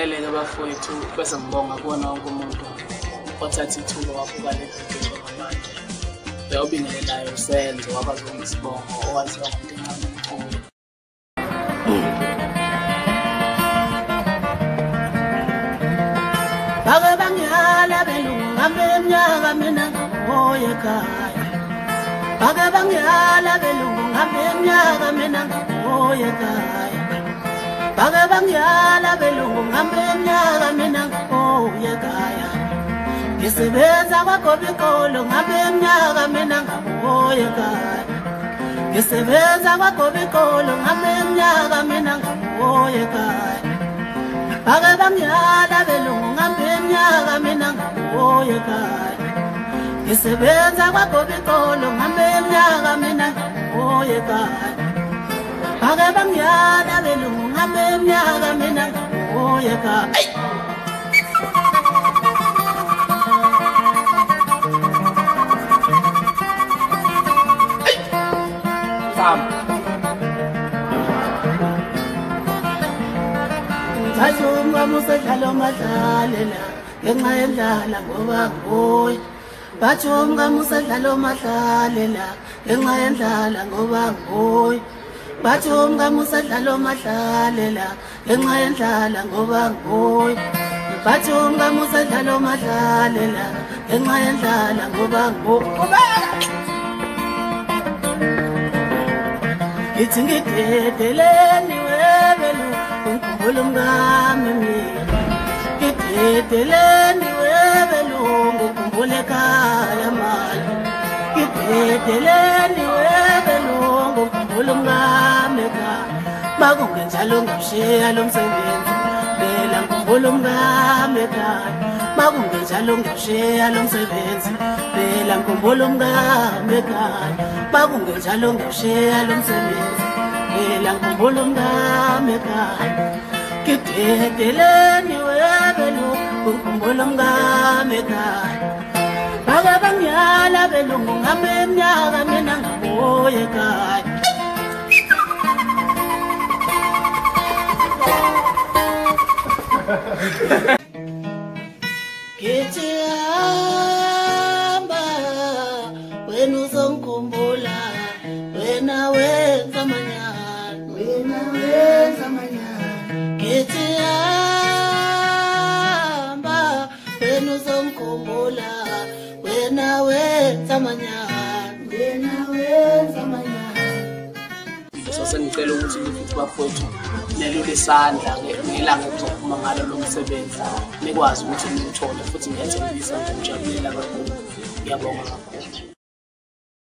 ngibingelele-ke bafowethu bese ngibonga kuwona wonke umuntu othatha ithuba wabuka le video ngamanje. Ngiyawubingelelayo uSenzo wakwazi ukusibonga owaziwa ngoMntingane Mchunu. Bake bangihala belungu ngambe mnyaka mina ngoye ekhaya. Bake bangihala belungu ngambe mnyaka mina ngoye ekhaya. Bake bangihala belungu ngambe mnyaka mina ngoye ekhaya. Ngisebenza kwaGobikolo ngambe mnyaka mina ngoye ekhaya. Ngisebenza kwaGobikolo ngambe mnyaka mina ngoye ekhaya. Bake bangihala belungu ngambe mnyaka mina ngoye ekhaya. Ngisebenza kwaGobikolo ngambe mnyaka mina ngoye ekhaya. Bake bangihala belungu ngambe mnyaka mina ngoye ekhaya. Bajunga musadlala omadlalela ngenxa yendlala ngoba ngoye. Bajunga musadlala omadlalela ngenxa yendlala ngoba ngoye. Bajunga musadlala omadlalela ngenxa yendlala ngoba ngoye. Bajunga musadlala omadlalela ngenxa yendlala ngoba ngoye. Ngithi ngidedeleni webelu ngikhumbula umngami mina. Ngidedeleni webelungu ngikhumbula ekhaya mali. Ngidedeleni webelungu ngikhumbula umngami ekhaya. Makungenjalo ngiyawushiya lo msebenzi phela ngikhumbula umngami ekhaya. Makungenjalo ngiyawushiya lo msebenzi phela ngikhumbula umngami ekhaya. Makungenjalo ngiyawushiya lo msebenzi phela ngikhumbula umngami ekhaya. Ngidedeleni webelungu ngikhumbula umngami ekhaya. Bake bangihala belungu ngambe mnyaka mina ngoye ekhaya. Ngithi hamba wena uzongikhumbula, wena wenza amanyala, wena wenza amanyala. Ngithi hamba wena uzongikhumbula, wena wenza amanyala, wena wenza amanyala. Sengicela ukuthi futhi bafowethu nelule isandla-ke ngelanga kuzophuma ngalo lo msebenzi nikwazi ukuthi niwuthole futhi ngiyathembisa ngijabulela kakhulu. Ngiyabonga kakhulu.